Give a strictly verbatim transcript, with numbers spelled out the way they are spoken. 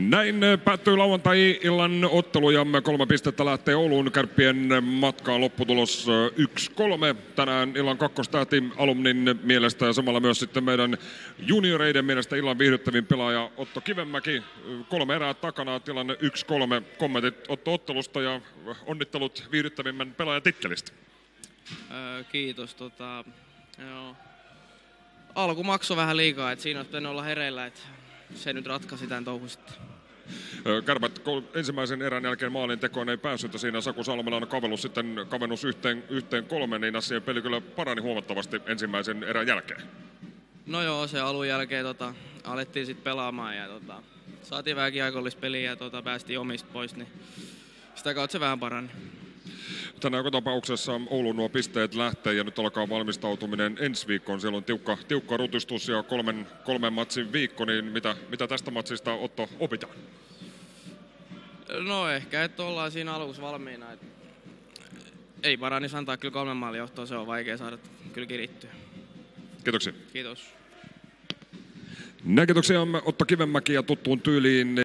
Näin päättyy lauantai-illan ottelu ja kolme pistettä lähtee Ouluun. Kärppien matkaan lopputulos yksi kolme. Tänään illan kakkostähti Alumnin mielestä ja samalla myös sitten meidän junioreiden mielestä illan viihdyttävin pelaaja Otto Kivenmäki. Kolme erää takana, tilanne yksi kolme. Kommentit Otto ottelusta ja onnittelut viihdyttävimmän pelaajan tittelistä. Öö, kiitos. Tota, joo. Alku maksoi vähän liikaa, että siinä olisi pitänyt olla hereillä, että se nyt ratkaisi tämän touhun sitten. Kärpät ensimmäisen erän jälkeen maalin tekoon ei päässyt, siinä Saku Salmelan kavellus sitten kavennus yhteen, yhteen kolme, niin asian peli kyllä parani huomattavasti ensimmäisen erän jälkeen. No joo, se alun jälkeen tota, alettiin sitten pelaamaan ja tota, saatiin vähän kiekollispeliä ja tota, päästiin omista pois, niin sitä kautta se vähän parani. Tänään joka tapauksessa Oulun nuo pisteet lähtee ja nyt alkaa valmistautuminen ensi viikkoon. Siellä on tiukka, tiukka rutistus ja kolmen, kolmen matsin viikko, niin mitä, mitä tästä matsista Otto opitaan? No ehkä, että ollaan siinä alussa valmiina. Et ei paranisi antaa kyllä kolmen maalin johtoa, se on vaikea saada kyllä kirittyä. Kiitoksia. Kiitos. Näin kiitoksia Otto Kivenmäki ja tuttuun tyyliin.